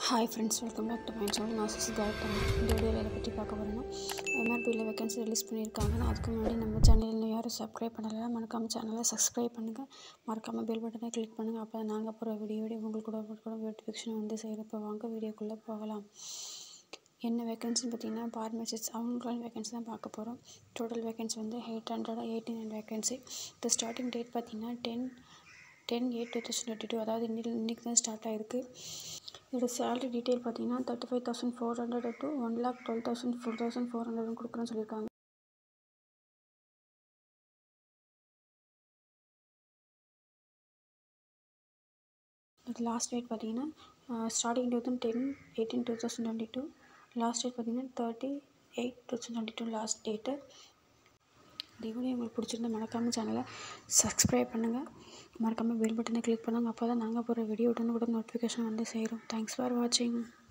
Hi friends, welcome back to my channel. நான் கௌதம். இந்த வீடியோவில் எதை பற்றி பார்க்க போகிறோன்னா எம்ஆர்பியில் வேகன்சி ரிலீஸ் பண்ணியிருக்காங்க. அதுக்கு முன்னாடி நம்ம சேனலில் யாரும் சப்ஸ்கிரைப் பண்ணலை, மறக்காமல் சேனலை சப்ஸ்கிரைப் பண்ணுங்கள். மறக்காமல் பெல் பட்டனை கிளிக் பண்ணுங்கள். அப்போ நாங்கள் போகிற வீடியோ உங்களுக்கு கூட நோட்டிஃபிகேஷன் வந்து செய்கிறப்ப வாங்க வீடியோக்குள்ளே போகலாம். என்ன வேகன்சின்னு பார்த்தீங்கன்னா ஃபார்மசிஸ்ட் அவங்களுக்கான வேகன்சி தான் பார்க்க போகிறோம். டோட்டல் வேகன்சி வந்து 889 வேகன்சி. இந்த ஸ்டார்டிங் டேட் பார்த்தீங்கன்னா 10/8/2022, அதாவது இன்றைக்கி தான் ஸ்டார்ட் ஆகிருக்கு. இதோட சேலரி டீட்டெயில் பார்த்தீங்கன்னா 35,400 to 1,12,400 கொடுக்குறேன்னு சொல்லியிருக்காங்க. இது லாஸ்ட் டேட் பார்த்தீங்கன்னா ஸ்டார்டிங் டேட் வந்து 10/18/2022, லாஸ்ட் டேட் பார்த்தீங்கன்னா 30/8/2022 லாஸ்ட் டேட்டு. இந்த வீடியோ உங்களுக்கு பிடிச்சிருந்தா மறக்காமல் சேனலை சப்ஸ்கிரைப் பண்ணுங்கள். மறக்காமல் பெல் பட்டனை கிளிக் பண்ணுங்கள். அப்போ தான் நாங்கள் போகிற வீடியோ உடனுக்குடன் நோட்டிஃபிகேஷன் வந்து சேரும். தேங்க்ஸ் ஃபார் வாட்சிங்.